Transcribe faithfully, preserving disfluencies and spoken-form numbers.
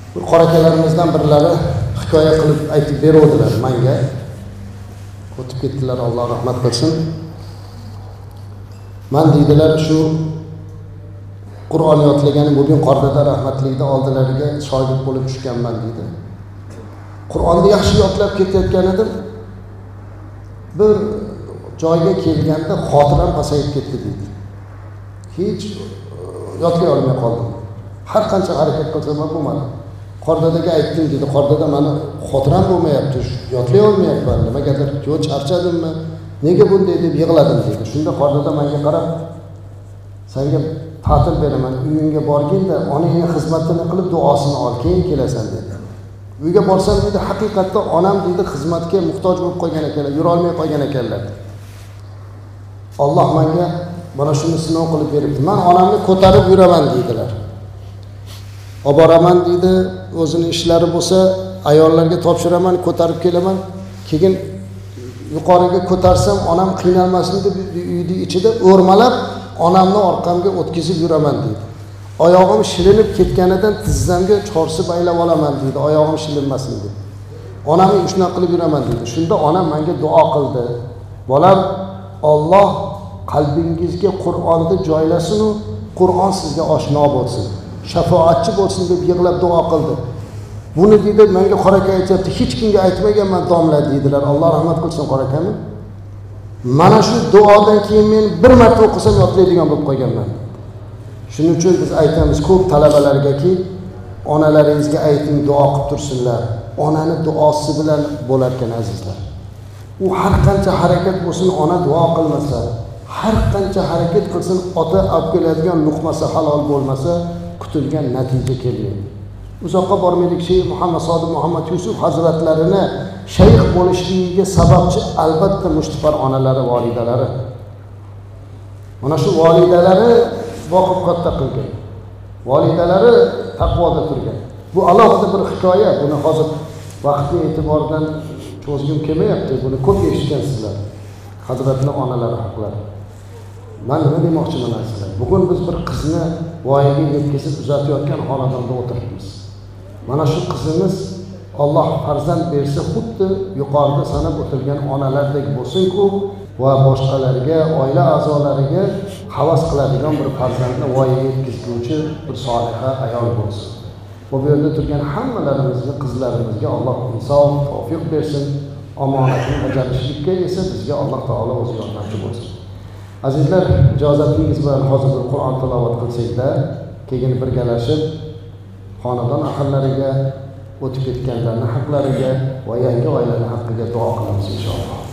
Bir qorakalarimizdan birlari hikoya qilib aytib beruvdilar menga. O'tib ketdilar, Alloh rahmat qilsin. Men deydilar, shu Qur'on yodlaganim Mubin Qordoda rahmatlikda oldilariga shogird bo'lib tushganman deydi. Qur'onni yaxshi yodlab ketayotgan edim. Bir joyga kelganda xotiram pasayib ketdi deydi. Hech yodlay olmay qoldim. Har qancha harakat qilsam ham bo'lmadi. Qordodaga aytdim dedi. Qordoda meni xotiram bo'lmayapti, yodlay olmayapman. Nimagadir yo charchadimmi? Nega bunday deb yig'ladim dedi. Shunda Qordoda menga qarab, senga ta'til beraman, uyingga borganda onangni xizmatini qilib duosini ol, keyin kelasan dedi. Uyga borsam dedi, haqiqatda onam dedi xizmatga muhtoj bo'lib qolgan ekanlar, yura olmay qolgan ekanlar. Alloh menga mana shuni sinov qilib beribdi. Men onamni ko'tarib yuraman deydilar. Olib boraman deydi, o'zini ishlari bo'lsa, ayollarga topshiraman, ko'tarib kelaman. Keyin yuqoriga ko'tarsam, onam qiynalmasin deb uyning ichida o'rmalab, onamni orqamga o'tkazib yuraman deydi. Oyog'im shilinib ketganidan tizzamga chorsi baylab olaman deydi, oyog'im shilinmasin deb. Onamni shunaqa qilib yuraman deydi. Shunda onam menga duo qildi. Bolam, Alloh qalbingizga Qur'onni joylasin, Qur'on sizga oshno bo'lsin, shafoatchi bo'lsin deb yig'lab duo qildi. Buni dedi menga qoraka aytibdi, hech kimga aytmaganman domla deydilar. Alloh rahmat qilsin qorakami. Mana shu duodan keyin men bir marta o'qisam yodlaydigan bo'lib qolganman. Shuning uchun biz aytamiz ko'p talabalargaki, onalaringizga ayting, duo qilib tursinlar. Onani duosi bilan bo'lar ekan azizlar. U har qancha harakat bo'lsin, ona duo qilmasa, har qancha harakat qilsin, ota olib keladigan luqmasi halol bo'lmasa, kutilgan natija kelmaydi. Uzoqqa bormaylik, Sheyx Muhammad Sodiq Muhammad Yusuf hazratlarini shayx bo'lishligiga sababchi albatta mushtipar onalari, volidalari. Mana shu volidalari boqib katta qilgan. Volidalari taqvoda turgan. Bu alohida bir hikoya. Buni hozir vaqtni e'tiboridan cho'zgim kelmayapti. Buni ko'p eshitgansizlar. Hazratli onalar haqlari. Men nima demoqchiman sizlar? Bugun biz bir qizni voyaga yetkazib uzatayotgan xonadonda o'tiribmiz. Mana shu qizimiz Alloh farzand bersa, xuddi yuqorida sanab o'tilgan onalardek bo'lsin-ku va boshqalarga, oila a'zolariga havas qiladigan bir farzandni voyaga yetkazuvchi bir soliha ayol bo'lsin. Bu yerda turgan hammalarimizni, qizlarimizga Alloh insof, tavfiq bersin. Omonatni bajarishlikka esa bizga Alloh taolo o'zi yordamchi bo'lsin. Azizlar, ijozatingiz bilan hozir bir Qur'on tilovat qilsak-da, keyin birgalashib xonadon ahllariga, o'tib ketganlarning haqlariga va yangi oilalar haqqiga duo qilamiz inshaalloh.